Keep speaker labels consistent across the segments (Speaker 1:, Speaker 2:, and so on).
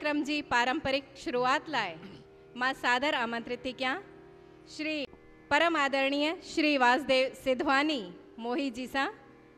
Speaker 1: कार्यक्रम जी पारंपरिक शुरुआत लाए मां सादर आमंत्रित थी क्या श्री परम आदरणीय श्री वासुदेव सिधवानी मोही जी सा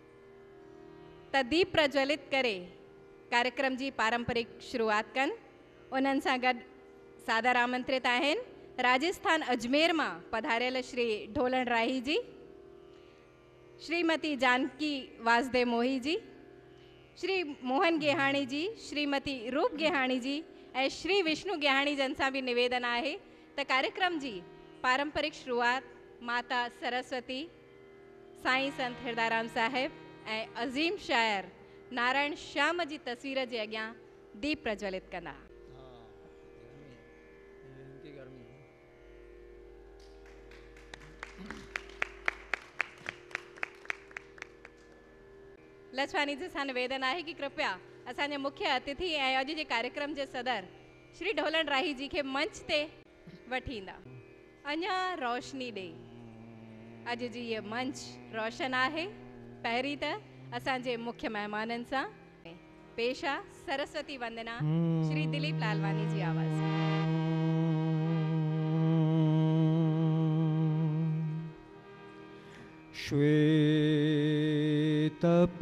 Speaker 1: त दीप प्रज्वलित करे कार्यक्रम जी पारंपरिक शुरुआत कन उन्हनि सां गॾु सादर आमंत्रित आहिनि राजस्थान अजमेर मां पधारियल श्री ढोलण राही जी, श्रीमती जानकी वासुदेव मोही जी, श्री मोहन गेहाणी जी, श्रीमती रूप गेहाणी जी ऐं श्री विष्णु गेहाणी जन सां भी निवेदन है त कार्यक्रम जी पारंपरिक शुरुआत माता सरस्वती, साईं संत हिरदाराम साहिब ऐं अज़ीम शायर नारायण श्याम जी तस्वीर के अॻियां दीप प्रज्वलित कंदा। लछवानी जी सां निवेदन है कि कृपया असांजे मुख्य अतिथि ऐं अॼु जे कार्यक्रम के सदर श्री ढोलण राही जी के मंच ते वठी ईंदा। अञा रोशनी ॾे अॼु जी ये मंच रोशन है। पहिरीं त असांजे मुख्य मेहमाननि सां पेश आ सरस्वती वंदना श्री दिलीप लालवानी जी आवाज़ में।
Speaker 2: श्वेत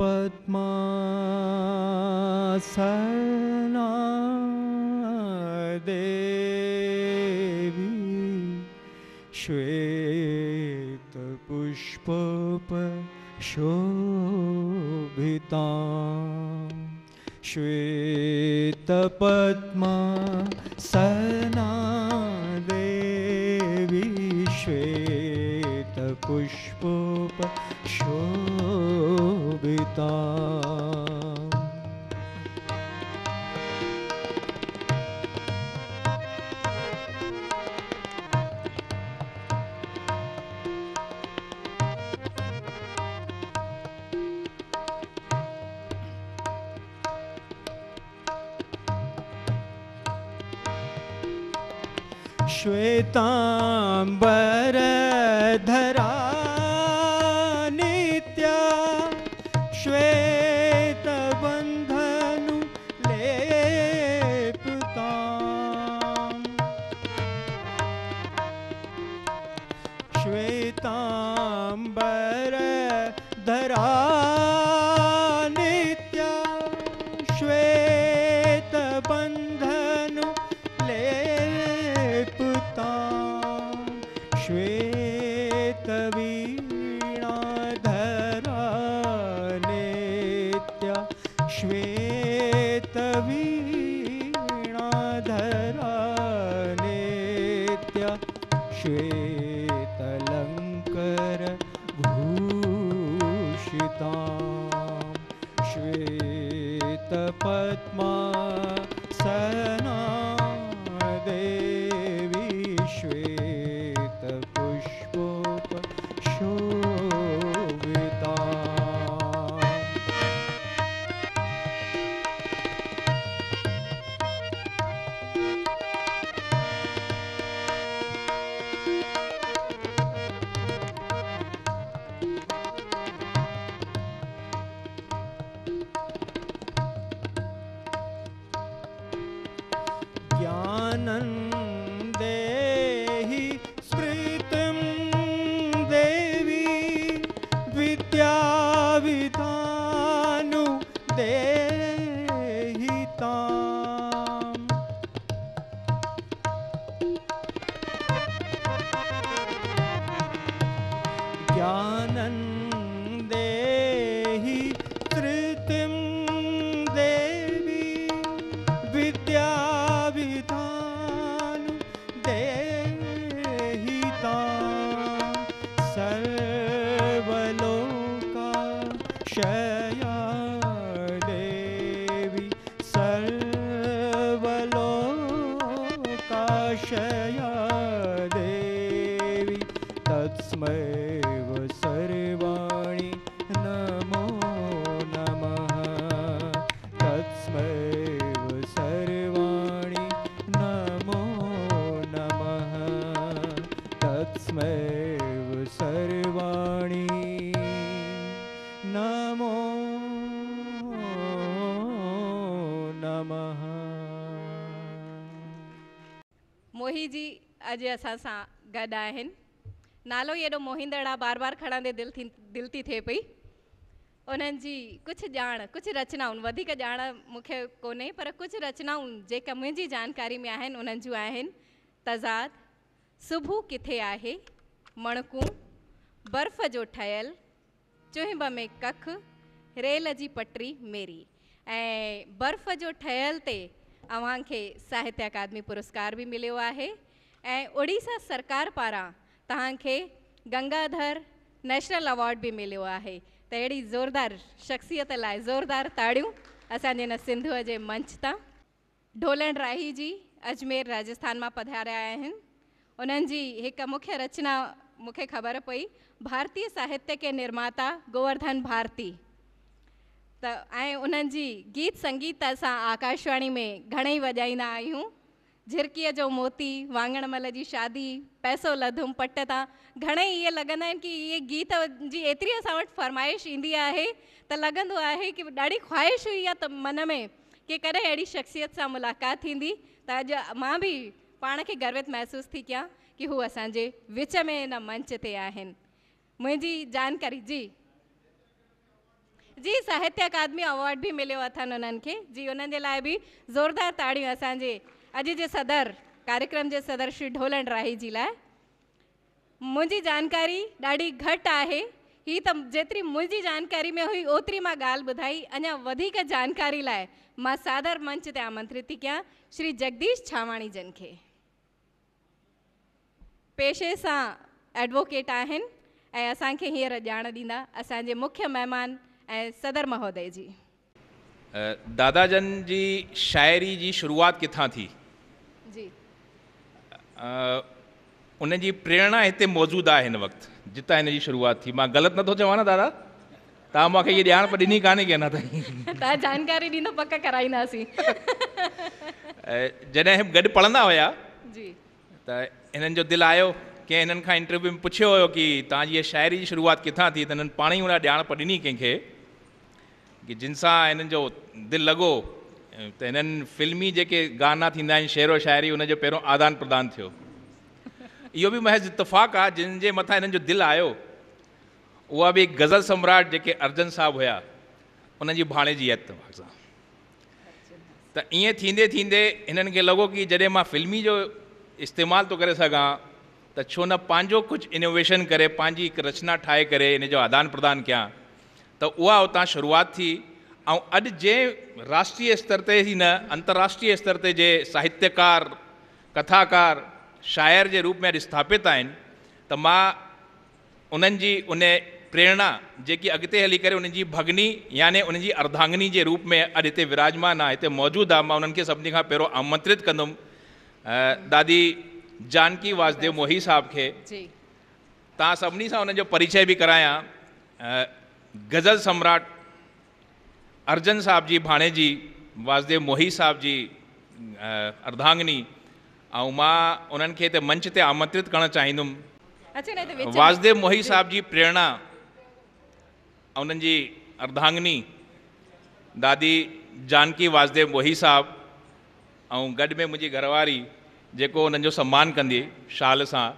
Speaker 2: पद्मासना देवी श्वेत पुष्पशोभिता श्वेत पद्मासना देवी श्वेत पुष्पशोभिता श्वेतांबरधरा नित्या श्वेतबंधनु लेपता श्वेतांबरधरा नित्या श्वेतबंधनु श्वेतवीणाधरा नित्या श्वेतवीणाधरा नित्या श्वेतलंकर भूषिता श्वेतपद्मासना देवी श्वेत पुष्पोपशोभिता ज्ञानंदेहि स्मृतिं देवी विद्यावितानु देहिताम् ज्ञानंदेहि स्मृतिं देवी विद्यावितानु देहिताम् सर्वलोकाशया देवी सर्वलोकाशया देवी तस्मै सर्वाणि नमो नमः तस्मै सर्वाणि नमो नमः तस्मै सर्वाणि नमो नमः।
Speaker 1: मोही जी अॼु असां सां गॾु आहिनि। नालो ई एॾो मोहींदड़ आहे, बार बार खणंदे दिलि थी थिए पई। उन्हनि जी कुझु ॼाण, कुझु रचनाऊं, वधीक ॼाण मूंखे कोन्हे, पर कुझु रचनाऊं जेका मुंहिंजी जानकारी में आहिनि उन्हनि जूं आहिनि तज़ाद, सुबुह किथे आहे, मणकूं, बर्फ़ जो ठहियल, चुहिंब में कख, रेल जी पटरी मेरी। ऐं बर्फ़ जो ठहियल ते अव्हांखे साहित्य अकादमी पुरस्कार भी मिलियो आहे ऐं उड़ीसा सरकार पारां तव्हांखे गंगाधर नेशनल अवॉर्ड भी मिलियो आहे। त अहिड़ी ज़ोरदार शख़्सियत लाइ ज़ोरदार ताड़ियूं असांजे हिन सिंधूअ जे मंच तां। ढोलण राही जी अजमेर राजस्थान मां पधारिया आहिनि। उन्हनि जी हिकु मुख्य रचना मूंखे ख़बर पई, भारतीय साहित्य के निर्माता गोवर्धन भारती। त ऐं उन्हनि जी गीत संगीत असां आकाशवाणी में घणेई वॼाईंदा आहियूं। झिरकीअ जो मोती, वांगणमल जी शादी, पैसो लधुम पट तां, घणेई इहे लॻंदा आहिनि कि इहे गीत जी एतिरी असां वटि फरमाइश ईंदी आहे त लॻंदो आहे कि ॾाढी ख़्वाहिश हुई आहे त मन में कि कॾहिं अहिड़ी शख़्सियत सां मुलाक़ात थींदी त अॼु मां बि पाण खे गर्वित महसूस थी कयां कि हू असांजे विच में हिन मंच ते आहिनि। मुंहिंजी जानकारी जी साहित्य अकादमी अवॉर्ड भी मिलियो अथनि उन्हनि खे जी, उन्हनि जे लाइ बि ज़ोरदार ताड़ियूं असांजे अॼु जे सदर कार्यक्रम जे सदर श्री ढोलण राही जी लाइ। मुंहिंजी जानकारी ॾाढी घटि आहे, ही त जेतिरी मुंहिंजी जानकारी में हुई ओतिरी मां ॻाल्हि ॿुधाई। अञा वधीक जानकारी लाइ मां सादर मंच ते आमंत्रित थी कयां श्री जगदीश छावाणी जन खे। पेशे सां एडवोकेट आहिनि ऐं असांखे हींअर ॼाण ॾींदा असांजे मुख्य महिमान ऐं सदर महोदय जी।
Speaker 3: दादाजन जी शाइरी जी शुरुआत किथां थी
Speaker 1: जी?
Speaker 3: उन जी प्रेरणा हिते मौजूदु आहे हिन वक़्तु जितां हिन जी शुरुआत थी। मां ग़लति नथो चवां न दादा? तव्हां मूंखे इहे ॼाण ॾिनी कान्हे की अञा ताईं?
Speaker 1: तव्हां जानकारी ॾींदो पक कराईंदासीं।
Speaker 3: जॾहिं गॾु पढ़ंदा हुया
Speaker 1: जी
Speaker 3: त हिननि जो दिलि आयो, कंहिं हिननि खां इंटरव्यू में पुछियो हुयो कि तव्हांजी इहा शाइरी जी शुरुआत किथां थी, त हिननि पाण ई उन ॼाण ॾिनी कंहिंखे कि जिन सां हिननि जो दिलि लॻो त हिननि फिल्मी जेके गाना थींदा आहिनि शेर व शाइरी, उनजो पहिरियों आदान प्रदान थियो। इहो बि महज़ इतफ़ाक़ आहे जिन जे मथां हिननि जो दिलि आयो उहा बि गज़ल सम्राट जेके अर्जन साहब हुया उन्हनि जी भाणे जी इतफ़ाक़ सां। त ईअं थींदे थींदे हिननि खे लॻो कि जॾहिं मां फिल्मी जो इस्तेमालु थो करे सघां त छो न पंहिंजो कुझु इनोवेशन करे पंहिंजी हिकु रचना ठाहे करे इन जो आदान प्रदान कयां। त उहा उतां शुरुआत थी ऐं अॼु जंहिं राष्ट्रीय स्तर ते ई न अंतर्राष्ट्रीय स्तर ते जे साहित्यकार, कथाकार, शाइर जे रूप में अॼु स्थापित आहिनि, त मां उन्हनि जी उन प्रेरणा जेकी अॻिते हली करे उन्हनि जी भगिनी यानी उन्हनि जी अर्धांगिनी जे रूप में अॼु हिते विराजमान आहे, हिते मौजूदु आहे। मां उन्हनि खे सभिनी खां पहिरियों आमंत्रित कंदुमि दादी जानकी वासुदेव मोही साहब खे। तव्हां सभिनी सां उन्हनि जो परिचय बि करायां। गज़ल सम्राट अर्जन साहब जी भाणे जी वासुदेव मोही साहब जी अर्धांगिनी, ऐं मां उन्हनि खे हिते मंच ते आमंत्रित करणु चाहींदुमि। वासुदेव मोही साहब जी प्रेरणा उन्हनि जी अर्धांगिनी दादी जानकी वासुदेव मोही साहब ऐं गॾ में मुंहिंजी घरवारी जेको उन्हनि जो सम्मान कंदी शाल सां,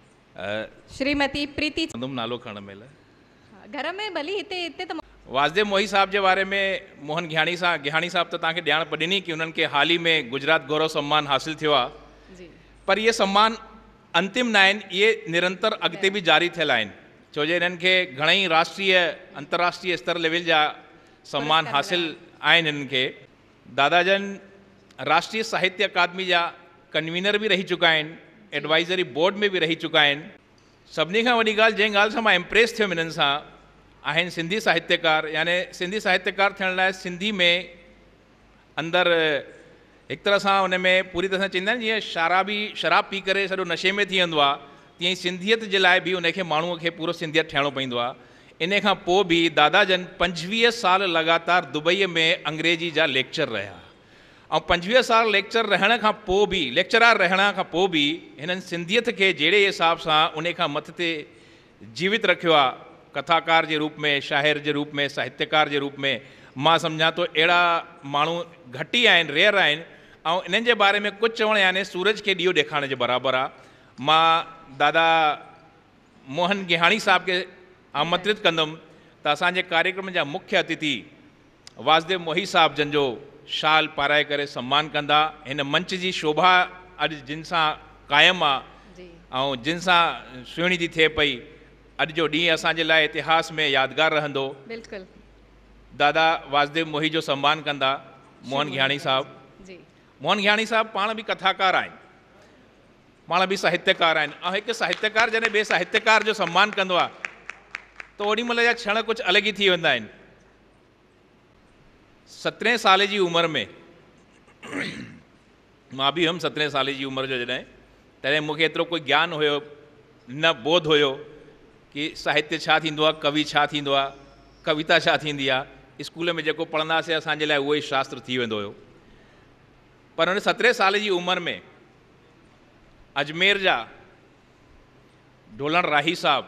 Speaker 1: श्रीमती प्रीति
Speaker 3: नालो खणण महिल
Speaker 1: घर में भली हिते त
Speaker 3: वासुदेव मोही साहब जे बारे में मोहन गिहाणी साहब त तव्हांखे ॼाण ॾिनी कि उन्हनि खे हाल ई में गुजरात गौरव सम्मान हासिलु थियो आहे। पर इहे सम्मान अंतिम न आहिनि, इहे निरंतर अॻिते बि जारी थियल आहिनि, छो जो हिननि खे घणेई राष्ट्रीय अंतर्राष्ट्रीय स्तर लेवल जा सम्मान हासिलु आहिनि हिननि खे। दादाजन राष्ट्रीय साहित्य अकादमी जा कन्वीनर भी रही चुका आहिनि, एडवाइज़री बोर्ड में भी रही चुका आहिनि। सभिनी खां वॾी ॻाल्हि जंहिं ॻाल्हि सां मां इम्प्रेस थियो हिननि सां आहिनि सिंधी साहित्यकार। यानी सिंधी साहित्यकार थियण लाइ सिंधी में अंदरि हिकु तरह सां उन में पूरी तरह सां चवंदा आहिनि जीअं शराब पी करे सॼो नशे में थी वेंदो आहे, तीअं ई सिंधियत जे लाइ बि उनखे माण्हूअ खे पूरो सिंधियत थियणो पवंदो आहे। इन खां पोइ बि दादाजन 25 साल लगातार दुबईअ में अंग्रेजी जा लेक्चर रहिया ऐं 25 साल लेक्चर रहण खां पोइ बि लेक्चरार रहण खां पोइ बि हिननि सिंधियत खे जहिड़े हिसाब सां उन खां मथे जीवित रखियो आहे, कथाकार जे रूप में, शाइर जे रूप में, साहित्यकार जे रूप में। मां सम्झां थो अहिड़ा माण्हू घटि ई आहिनि, रेयर आहिनि ऐं इन्हनि जे बारे में कुझु चवणु यानी सूरज खे ॾीओ ॾेखारण जे बराबरि आहे। मां दादा मोहन गिहाणी साहब खे आमंत्रित कंदुमि त असांजे कार्यक्रम जा मुख्य अतिथि वासुदेव मोही साहब जन जो शाल पाराए करे सम्मान कंदा। हिन मंच जी शोभा अॼु जिन सां क़ाइमु आहे ऐं जिन सां सुहिणी थी थिए पई, अॼु जो ॾींहुं असांजे लाइ इतिहास में यादगार रहंदो।
Speaker 1: बिल्कुलु।
Speaker 3: दादा वासुदेव मोही जो सम्मान कंदा मोहन गिहाणी साहब। मोहन गिहाणी साहब पाण बि कथाकार आहिनि, पाण बि साहित्यकार आहिनि, ऐं हिकु साहित्यकार जॾहिं ॿिए साहित्यकार जो सम्मान कंदो आहे त ओॾी महिल जा क्षण कुझु अलॻि ई थी वेंदा आहिनि। 17 साल जी उमिरि में मां बि हुयुमि 17 साल जी उमिरि जो जॾहिं, तॾहिं मूंखे एतिरो कोई ज्ञान हुयो न, बोध हुयो कि साहित्य छा थींदो आहे, कवि छा थींदो आहे, कविता छा थींदी आहे। स्कूल में जेको पढ़ंदासीं असांजे लाइ उहो ई शास्त्र थी वेंदो हुयो। पर हुन 17 साल जी उमिरि में अजमेर जा ढोलण राही साहब,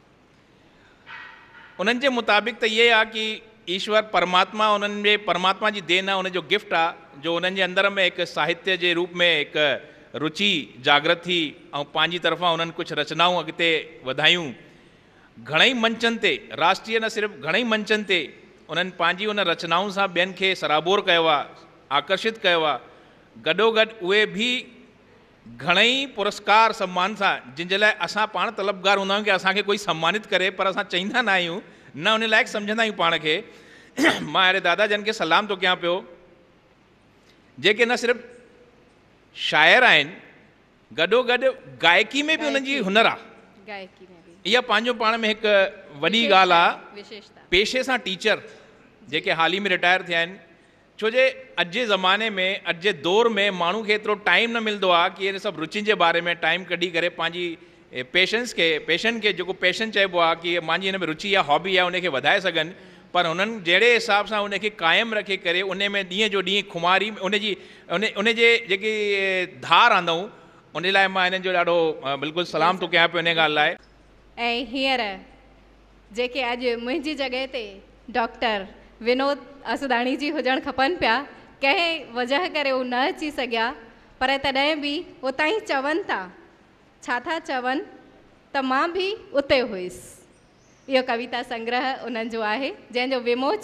Speaker 3: उन्हनि जे मुताबिक़ त इहे आहे कि ईश्वर परमात्मा उन्हनि में परमात्मा जी देन आहे, उनजो गिफ्ट आहे जो उन्हनि जे अंदर में हिकु साहित्य जे रूप में हिकु रुचि जागृत थी ऐं पंहिंजी तरफ़ां उन्हनि कुझु रचनाऊं अॻिते वधायूं। घणेई मंचनि ते, राष्ट्रीय न सिर्फ़ु घणेई मंचनि ते उन्हनि पंहिंजी उन रचनाउनि सां ॿियनि खे सराबोर कयो आहे, आकर्षित कयो आहे। गॾोगॾु उहे बि घणेई पुरस्कार सम्मान सां, जिन जे लाइ असां पाण तलबगार हूंदा आहियूं कि असांखे कोई सम्मानित करे, पर असां चईंदा न आहियूं, न उन लाइक़ु सम्झंदा आहियूं पाण खे। मां अहिड़े दादा जन खे सलाम थो कयां पियो जेके न सिर्फ़ु शाइर आहिनि, गॾोगॾु गायकी में बि उन्हनि जी हुनर आहे। इहा पंहिंजो पाण में हिकु वॾी ॻाल्हि आहे। पेशे सां टीचर जेके हाल ई में रिटायर थिया आहिनि, छो जे अॼु जे ज़माने में, अॼु जे दौर में माण्हू खे एतिरो टाइम न मिलंदो आहे कि इन सभु रुचियुनि जे बारे में टाइम कढी करे पंहिंजी पैशन खे जेको पैशन चइबो आहे कि मुंहिंजी हिन में रुचि आहे, हॉबी आहे, उनखे वधाए सघनि। पर हुननि जहिड़े हिसाब सां उनखे क़ाइमु रखे करे उन में ॾींहं जो ॾींहुं खुमारी उन जे जेकी धार आंदऊं, उन लाइ मां हिननि जो ॾाढो बिल्कुलु सलाम थो कयां पियो इन ॻाल्हि लाइ।
Speaker 1: ऐं हींअर जेके अॼु मुंहिंजी जॻह ते डॉक्टर विनोद आसुदाणी जी हुजणु खपनि पिया, कंहिं वजह करे उहे न अची सघिया, पर तॾहिं बि उतां ई चवनि था। छा था चवनि त मां बि उते हुयसि। इहो कविता संग्रह उन्हनि जो आहे जंहिंजो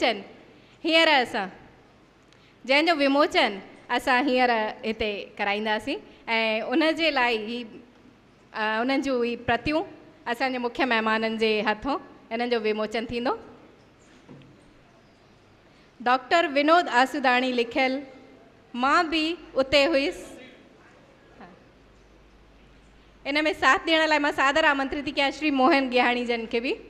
Speaker 1: विमोचन असां हींअर हिते कराईंदासीं। ऐं उन जे लाइ ही उन्हनि जूं ही प्रतियूं असांजे मुख्य महिमाननि जे हथों इन्हनि जो विमोचन थींदो। डॉक्टर विनोद आसुदाणी लिखियलु मां बि उते हुयसि। इन में साथ ॾियण लाइ मां सादर आमंत्रित थी कयां श्री मोहन गिहाणी जन खे बि।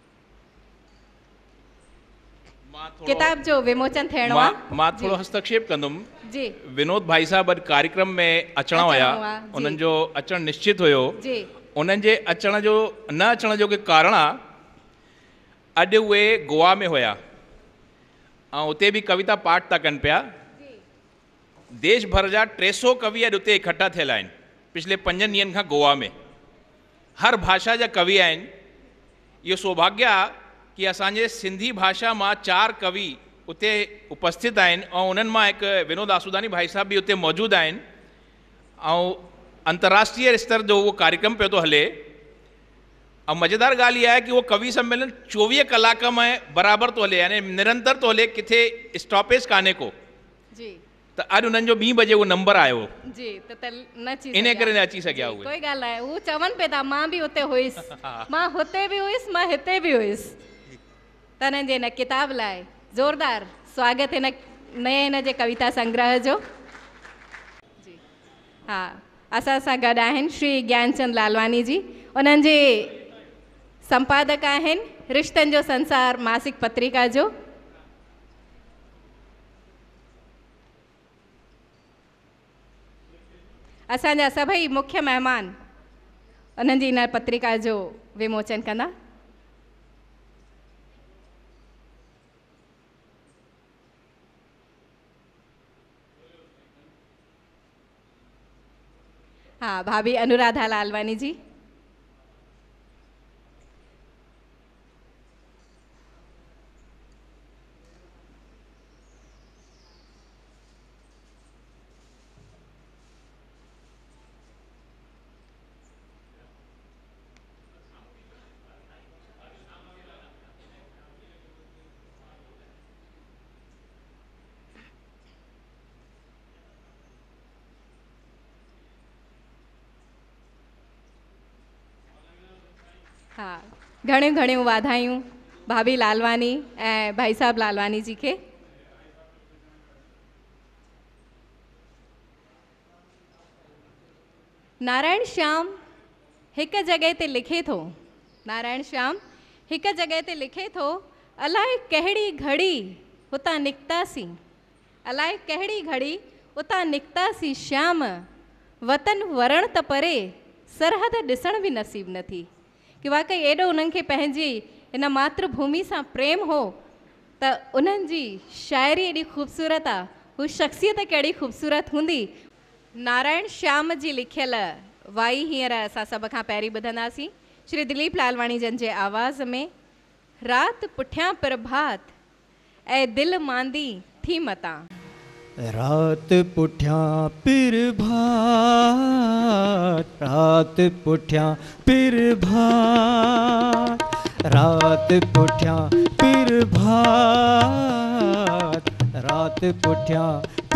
Speaker 1: किताब जो विमोचन थियणो आहे।
Speaker 3: मां थोरो हस्तक्षेप कंदुमि
Speaker 1: जी।
Speaker 3: विनोद भाई साहब अॼु कार्यक्रम में अचणा हुया, उन्हनि जो अचणु निश्चित हुयो। उन्हनि जे अचण जो न अचण जो कारण आहे, अॼु उहे गोवा में हुया ऐं उते बि कविता पाठ था कनि पिया। देश भर जा 300 कवि अॼु उते इकट्ठा थियल आहिनि पिछले 5 ॾींहंनि खां गोवा में। हर भाषा जा कवि आहिनि। इहो सौभाग्य आहे कि असांजे सिंधी भाषा मां 4 कवि उते उपस्थित आहिनि ऐं उन्हनि मां हिकु विनोद आसुदानी भाई साहब बि उते मौजूदु आहिनि। ऐं अंतर्राष्ट्रीय स्तर जो उहो कार्यक्रम पियो थो हले। ऐं मज़ेदार ॻाल्हि इहा आहे कि उहो कवि सम्मेलन 24 कलाक में बराबरि थो हले, यानी निरंतर थो हले, किथे स्टॉपेज कान्हे को। त अॼु उन्हनि जो 2 बजे उहो नंबर आयो
Speaker 1: जी,
Speaker 3: इन करे न अची सघिया उहे।
Speaker 1: कोई ॻाल्हि आहे, उहो चवनि पिया था मां बि उते हुयसि, मां हुते बि हुयसि, मां हिते बि हुयसि। त हिननि जे हिन किताब लाइ ज़ोरदार स्वागत हिन नए हिन जे कविता संग्रह जो। हा, असां सां गॾु आहिनि श्री ज्ञानचंद लालवानी जी। उन्हनि जे संपादक आहिनि रिश्तनि जो संसार मासिक पत्रिका जो। असांजा सभई मुख्य महिमान उन्हनि जी इन पत्रिका जो विमोचन कंदा। हाँ, भाभी अनुराधा लालवानी जी। हा, घणियूं घणियूं वाधायूं भाभी लालवानी ऐं भाई साहब लालवानी जी के। नारायण श्याम हिक जगह ते लिखे थो, नारायण श्याम हिक जगह ते लिखे थो, अलाए कहिड़ी घड़ी हुतां निकितासीं, अलाए कहिड़ी घड़ी उतां निकितासीं श्याम, वतन वरण त परे सरहद ॾिसण बि नसीब न थी। कि वाकई एॾो उन्हनि खे पंहिंजी इन मातृभूमि सां प्रेम हो त उन्हनि जी शाइरी एॾी ख़ूबसूरत आहे, हू शख़्सियत कहिड़ी ख़ूबसूरत हूंदी। नारायण श्याम जी लिखियल वाई हींअर असां सभ खां पहिरीं ॿुधंदासीं श्री दिलीप लालवाणी जन जे आवाज़ में। रात पुठियां प्रभात ऐं दिलि मांदी थी मतां,
Speaker 2: रात पुठियां प्रभात, रात पुठियां प्रभात, रात पुठियां प्रभात, रात पुठियां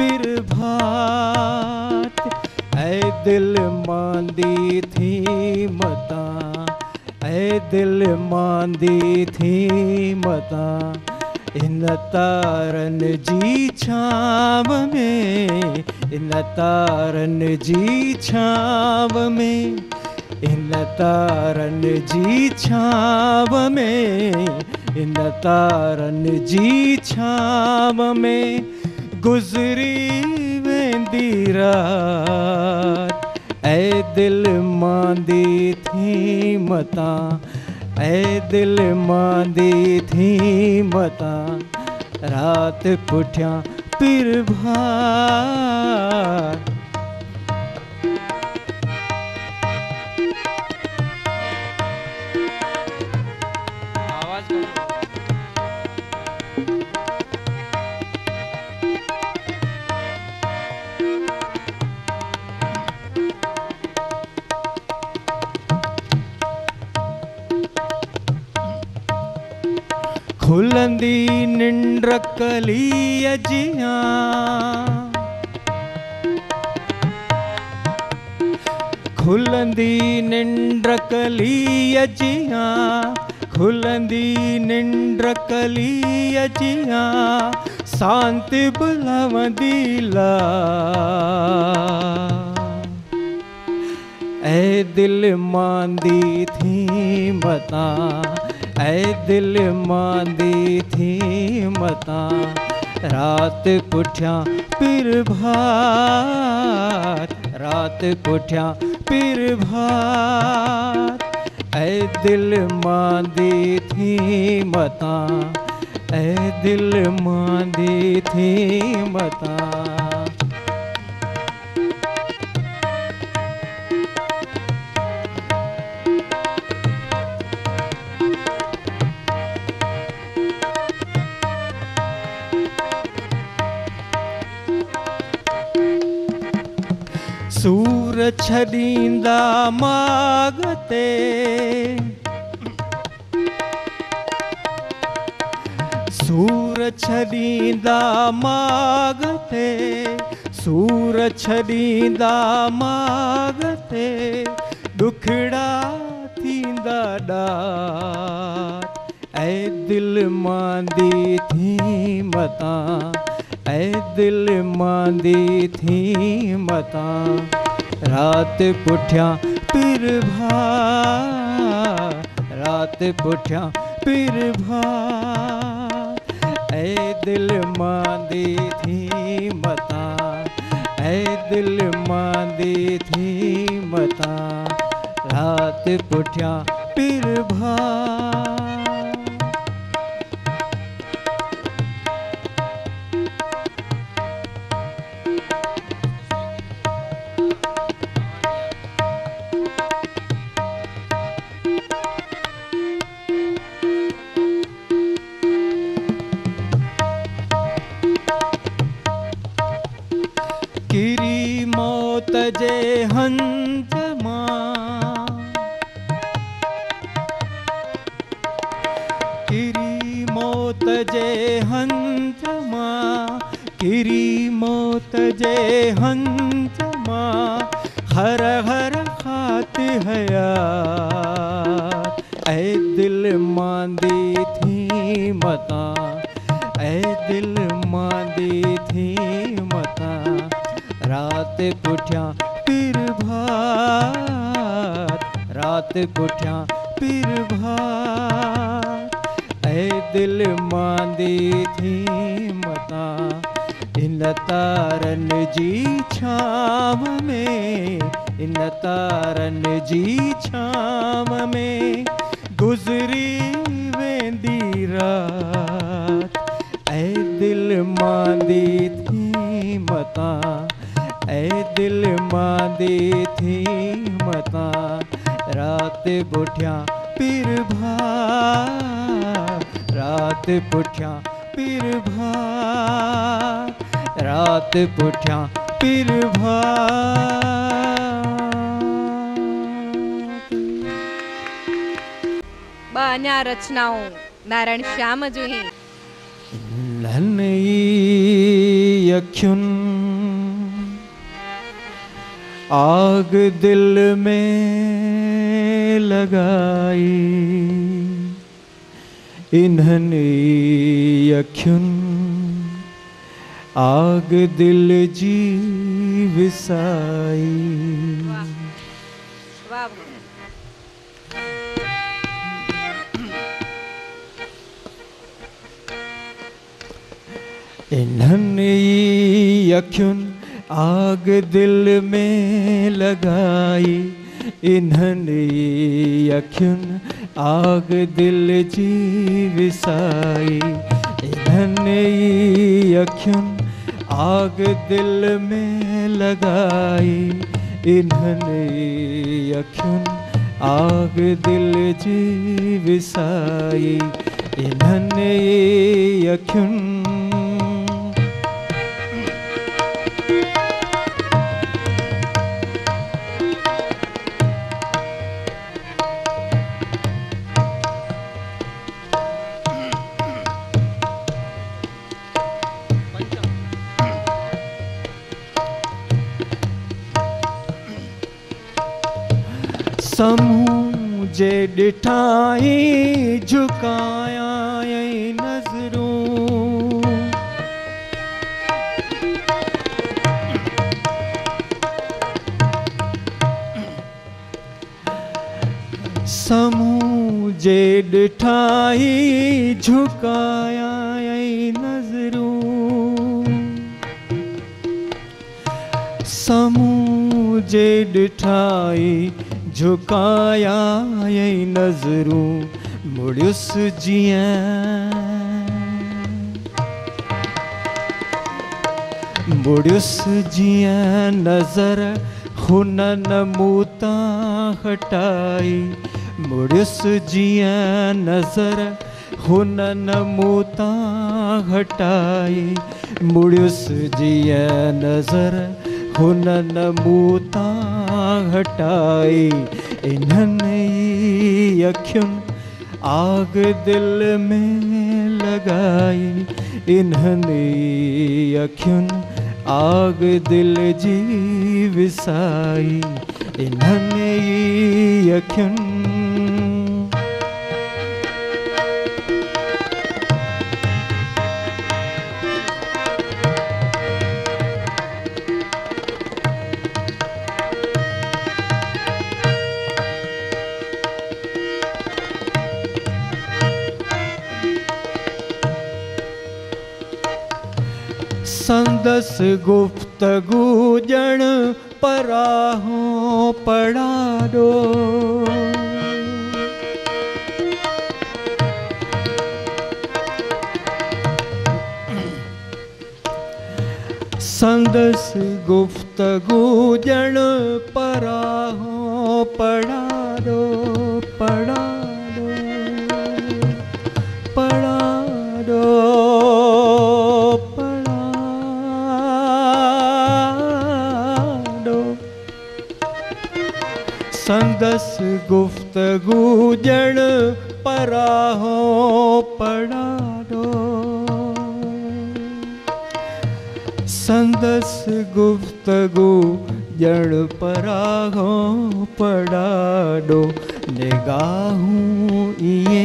Speaker 2: प्रभात, ऐ दिल मांदी थी मतां, ऐ दिल मांदी थी मतां, इन तारन जी छाव में, इन तारन जी छाव में, इन तारन जी छाव में, इन तारन जी छाव में, गुज़री वेंदी रात, ऐ दिल मांदी थी मतां, ऐ दिल मांदी थी मतां, रात पुठियां प्रभात। खुलंदी निंड कलीअ जियां, खुलंदी निंड कलीअ जियां, खुलंदी निंड कलीअ जियां, सांति बुलवंदी ला, ऐ दिल मांदी थी मतां, ऐ दिल मांदी थी मतां, रात पुठियां प्रभात, रात पुठियां प्रभात, ऐ दिल मांदी थी मतां, ऐ दिल मांदी थी मतां। सूर छॾींदा माग ते, सूर छॾींदा माग ते, सूर छॾींदा माग ते, ॾुखड़ा थींदा ॾात, ऐ दिल मांदी थी मतां, ऐ दिल मांदी थी मतां, रात पुठियां प्रभात, रात पुठियां प्रभात, ऐ दिल मांदी थी मतां, ऐ दिल मांदी थी मतां, रात पुठियां प्रभात। किरी मौत जे हंज मां, किरी मौत जे हंज मां, किरी मौत जे हंज मां, हर हर खात हयात, ऐ दिल मांदी थी मता, ऐ दिल मांदी थी मता, रात पुठिया पिर भात, रात पुठिया पिर भात, ऐ दिल मांदी थी मता, इन तारन जी छाम में, इन तारन जी छाम में गुजरी वेंदी रात, ऐ दिल मांदी थी मता, ऐ दिल मांदी थी मता, रात पुठिया पिर भात, रात पुठिया पिर भात, रात पुठिया पिर भात।
Speaker 1: अञा रचनाओं नारायण श्याम जो ही
Speaker 2: लनई अखियुन आग दिल में लगाई, इन्हनि अखियुन आग दिल जी विसाई।
Speaker 1: वाह
Speaker 2: इन्हनि अखियुन आग दिल में लगाई, इन्हनि अखियुन आग दिल जी विसाई, इन्हनि अखियुन आग दिल में लगाई, इन्हनि अखियुन आग दिल जी विसाई, इन्हनि अखियुन समूह जे ॾिठाई झुकाया नज़रूं, समूह जे ॾिठाई झुकाया नज़रूं, समूह जे ॾिठाई झुकाया नज़रूं, मुड़ियुस जियां, मुड़ियुस जियां नज़र हुनन मूता हटाई, मुड़ियुस जियां नज़र हुनन मूता हटाई, मुड़ियुस जियां नज़र हुनन मूता हटाई, इन्हनि अखियुन आग दिल में लगाई, इन्हनि अखियुन आग दिल जी विसाई, इन्हनि अखियुन संदस गुफ्तगू जण पराहों पड़ा दो, संदस गुफ्तगू जण पराहों पड़ा दो, पड़ा दो, पड़ा दो, संदस गुफ्तगू जण पराहों पड़ा दो, संदस गुफ्तगू जण पराहों पड़ा दो, निगाहूं इए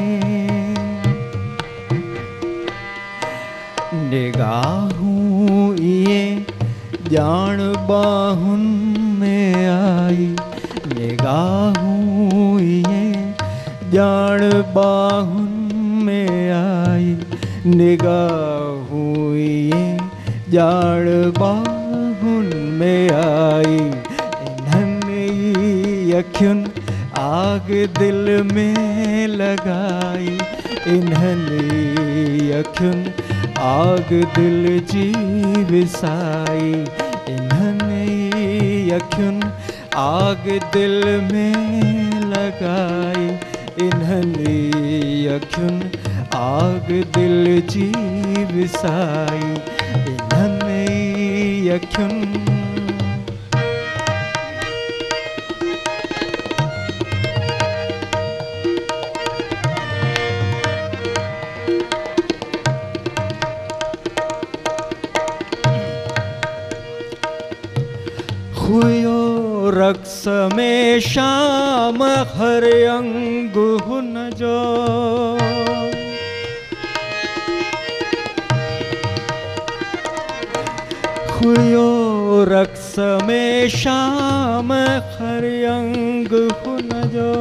Speaker 2: निगाहूं इए जान बाहुन में आई निगाहूं इए जान बाहुन में आई निगाहूं इए जान बाहुन में आई इन्हनि अखियुन आग दिल में लगाई इन्हनि अखियुन आग दिल जी विसाई इन्हनि अखियुन आग दिल में लगाई इन्हनि अखियुन आग दिल जी विसाई इन्हनि अखियुन हुयो रक्स में शाम हर अंग हुन जो हुयो रक्स में शाम हर अंग हुन जो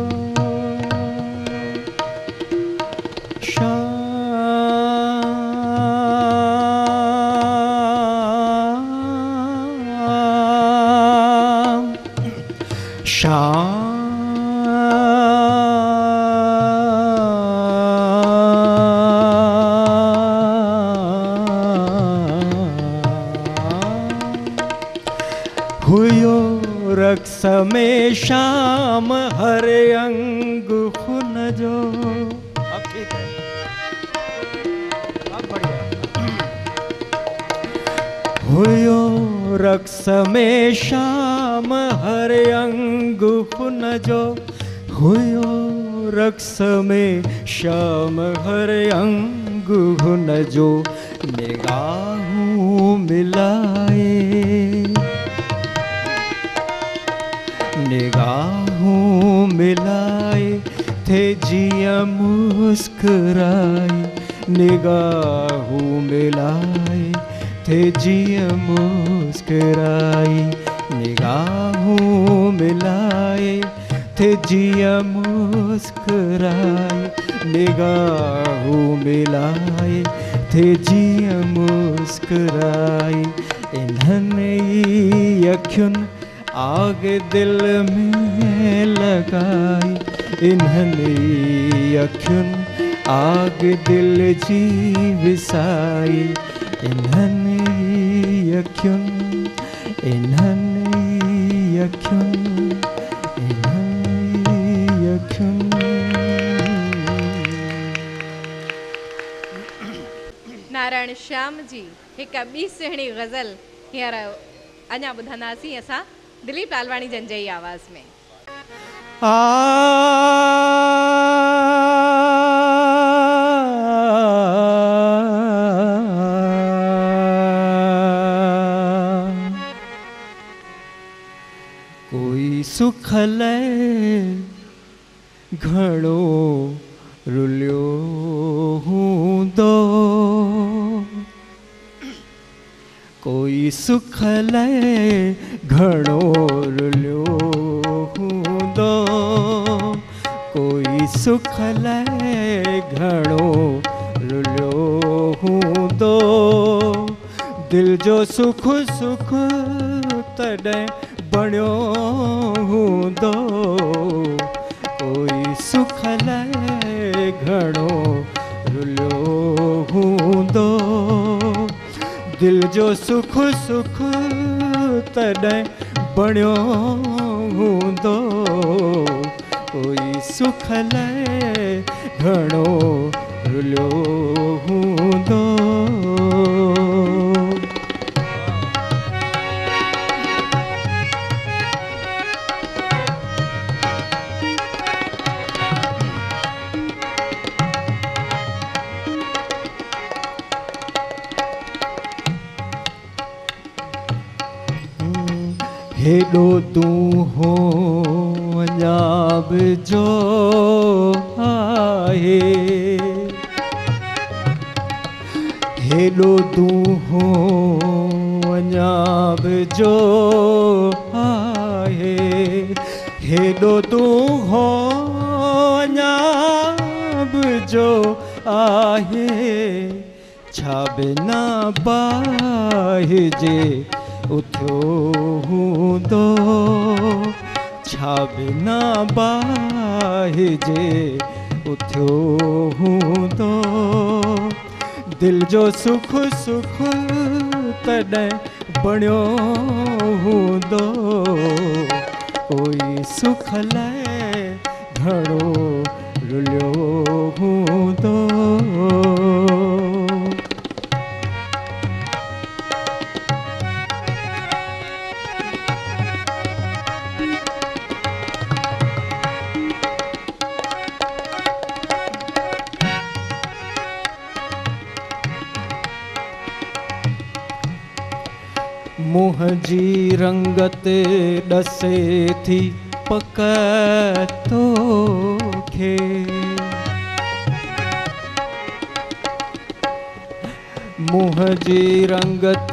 Speaker 2: हुयो रक्स में शाम हर अंग खुन जो अब ठीक है अब बढ़िया हुयो रक्स में शाम हर अंग खुन जो हुयो रक्स में शाम हर अंग खुन जो निगाहूं मिलाए निगाहूं मिलाए थे जिया मुस्कुराए निगाहूं मिलाए थे जिया मुस्कुराए निगाहूं मिलाए थे जिया मुस्कुराए निगाहूं मिलाए थे जिया मुस्कुराए इन्हनि अखियुन आग दिल में लगाई इन्हनि अखियुन आग दिल जी विसाई इन्हनि अखियुन इन्हनि अखियुन इन्हनि अखियुन।
Speaker 1: नारायण श्याम जी हिक ॿी सुहिणी गज़ल हींअर अञा ॿुधंदासीं असां दिलीप लालवाणी जन जी आवाज़ में।
Speaker 2: कोई सुखल घणो रुलियो हूंदो कोई सुखल घणो रुलियो हूंदो कोई सुखल घणो रुलियो हूंदो दिल जो सुख सुख तॾहिं बणियो हूंदो कोई सुखल घणो रुलियो हूंदो दिल जो सुख सुख तॾहिं बणियो हूंदो कोई सुखल घणो रुलियो हूंदो। हेॾो तूं हो अञा बि जो हेॾो तूं हो अञा बि जो आहे छा बिना बाहिजे उथियो हूंदो छा बिना बाहिजे उथियो हूंदो दिल जो सुख सुख तॾहिं बणियो हूंदो कोई सुख लाइ घणो रुलियो हूंदो मुँह जी रंगत ॾसे थी पक तोखे मुँह जी रंगत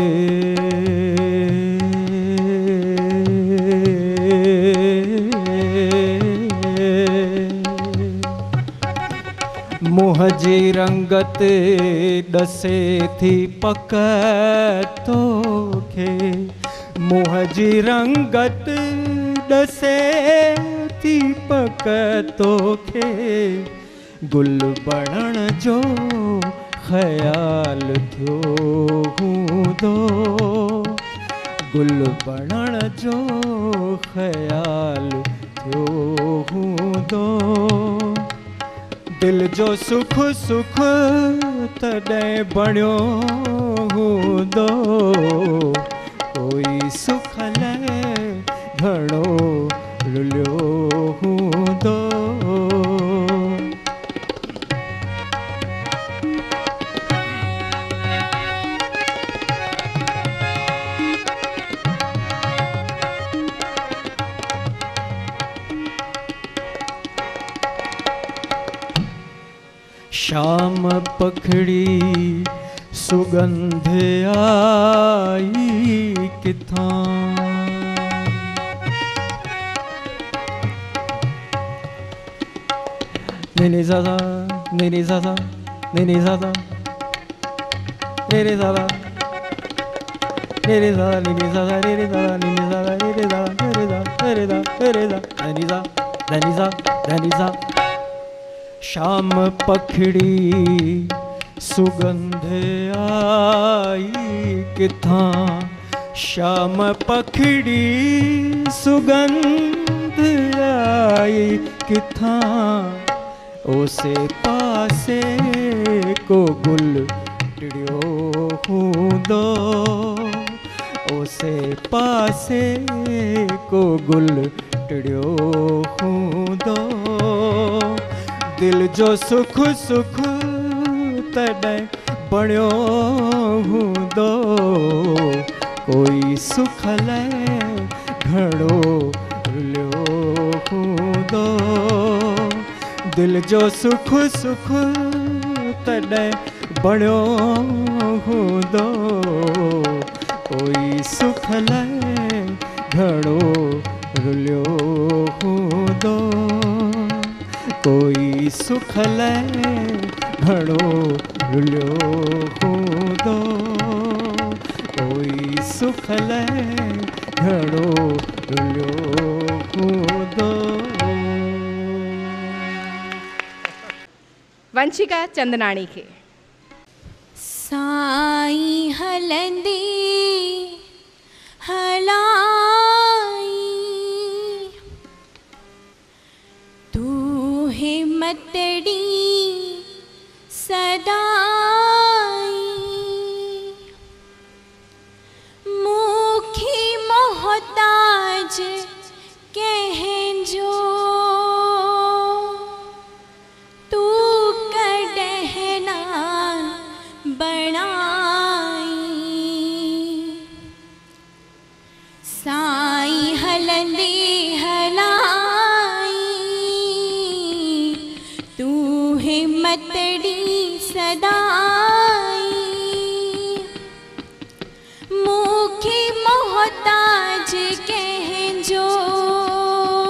Speaker 2: मुँह जी रंगत ॾसे थी पक तोखे मुँह जी रंगत ॾसे थी पक तोखे गुल बणण जो ख़्याल थियो हूंदो गुल बणण जो ख़्याल थियो हूंदो दिल जो सुख सुख तॾहिं बणियो हूंदो कोई सुख लाइ घणो रुलियो हूंदो शाम पखड़ी सुगंध आई किथां नीनी ज़ाज़ा नीनी ज़ाज़ा नीनी ज़ाज़ा नीनी ज़ाज़ा नीनी ज़ाज़ा नीनी ज़ाज़ा नीनी ज़ाज़ा नीनी ज़ाज़ा नीनी ज़ाज़ा नीनी ज़ाज़ा शाम पखड़ी सुगंध आई किथां शाम पखड़ी सुगंध आई किथां ओसे पासे को गुल टिड़ियो हूंदो ओसे पासे को गुल टिड़ियो हूंदो दिल जो सुख सुख तॾहिं बणियो हूंदो कोई सुख लाइ घणो रुलियो हूंदो दिल जो सुख सुख तॾहिं बणियो हूंदो कोई सुख लाइ घणो रुलियो हूंदो कोई सुख लाइ घणो रुलियो हूंदो कोई सुख लाइ घणो रुलियो हूंदो
Speaker 1: वंशिका चंदनाणी खे
Speaker 4: साईं हलंदी हलाई तू हिम्मतड़ी सदाई मुखी मोहताज कहंजो तू कॾहिं बणाई साईं हलंदी हलाई तू हिम्मतड़ी सदाई मुखी मोहताज कहंजो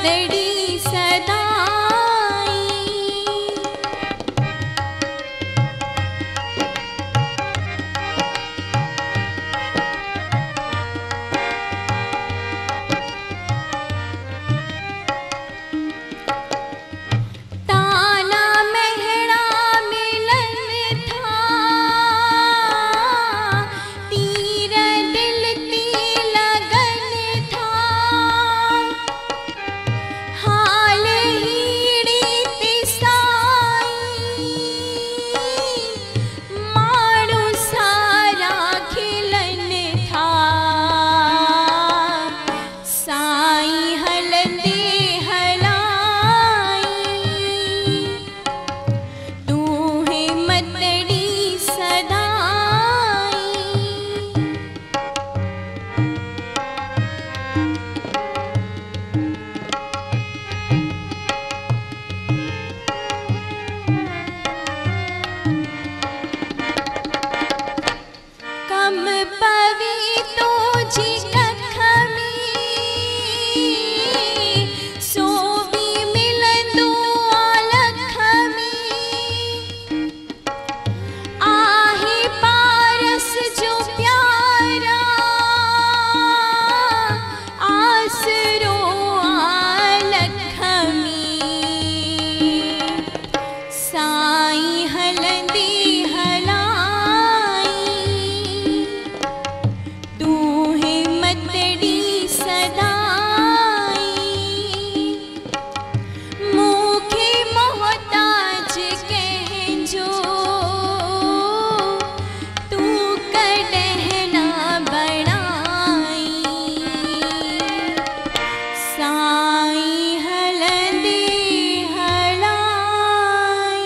Speaker 4: मतड़ी सदाई। ताना महड़ा मिलन था, तीर दिल ती लगन था। हाल हीड़ी तिसाई, मारू सारा खिलन था। साई हलंदी हलाई, तू है मतड़ी सदाई। कम पवी तो जी कख में, सो भी मिलंदो अलख में। आहे पारस जो प्यारा, आसरो अलख में। साई हलंदी हलाई, तू है मतड़ी सदाई। मूखे मोहताज कहजो, तू कॾहिं बणाई। साई हलंदी हलाई।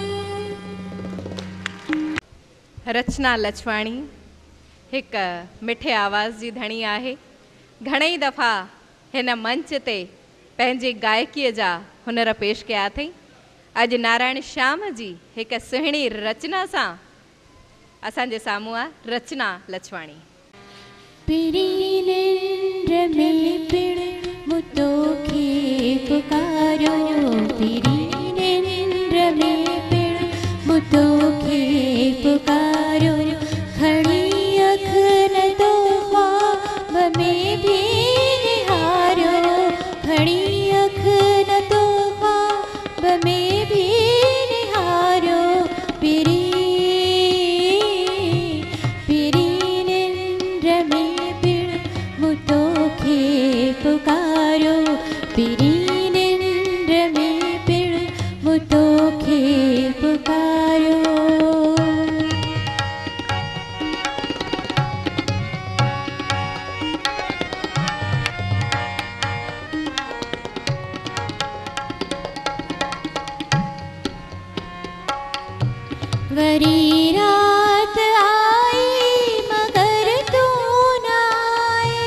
Speaker 1: रचना लछवाणी हिकु मिठे आवाज़ जी धणी आहे। घणेई दफ़ा हिन मंच ते पंहिंजी गायकीअ जा हुनर पेश कया अथई। अॼु नारायण श्याम जी हिकु सुहिणी रचना सां असांजे साम्हूं आहे रचना लछवाणी।
Speaker 4: पिरी निंद्र में पिण मुतो खे पुकारो, पिरी निंद्र में पिण मुतो खे पुकारो। खड़ी अख न तो ख्वाब में भी निहारो, खड़ी अख न तो ख्वाब में भी निहारो। पिरी पिरी निंद्र में पिण मुतो खे पुकारो, पिरी निंद्र में पिण मुतो खे पुकारो। वरी रात आई मगर तू न आए,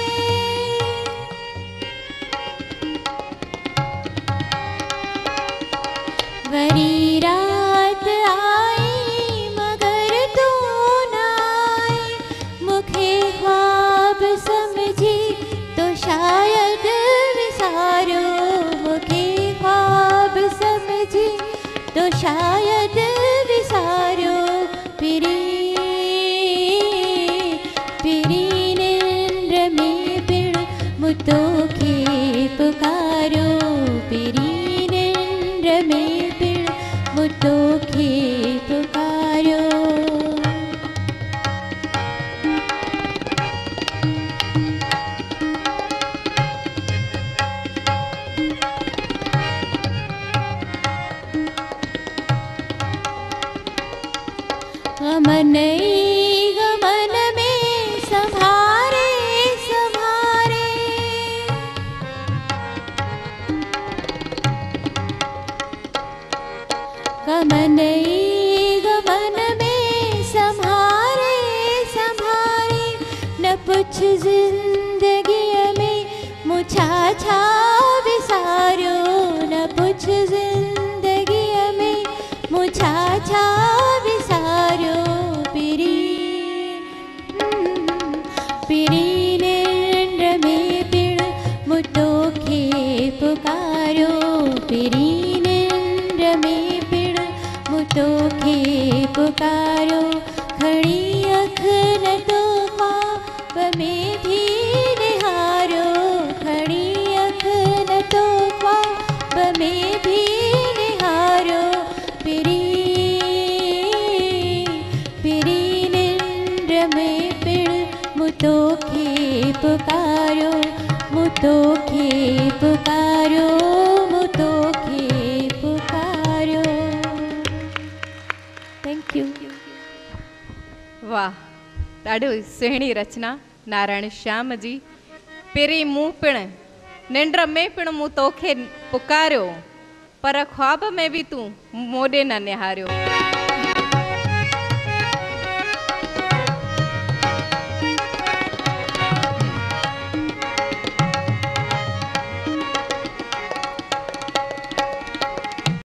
Speaker 4: वरी रात आई मगर तू न आए। मुखे ख्वाब समझी तो शायद विसारो, मुखे ख्वाब समझी तो शायद विसारो। पिरी पिरी निंद्र में पिण मुतो खे पुकारो, पिरी निंद्र में पिण मुतो खे पुकारो। गमन गमन में संभारे संभारे, गमन गमन में संभारे संभारे। न पुछ जिंदगी में मुझा छा विसारो, न पुछ जिंदगी में मुझा छा विसारो। पिरी पिरी निंद्र में पिण मुतो खे पुकार। पुकारो, खड़ी अख न तो ख्वाब में भी निहारो, खड़ी अख न तो ख्वाब में भी निहारो, पिरी पिरी निंद्र में पिड़ मुतो के पुकारो, मुतो के पुकारो, मुतो के पुकारो। Thank you.
Speaker 1: वाह, ॾाढो सुहिणी रचना नारायण श्याम जी। पहिरीं मूं पिण निंड में पिण मूं तोखे पुकारियो, पर ख्वाब में बि तूं मोॾे न निहारियो।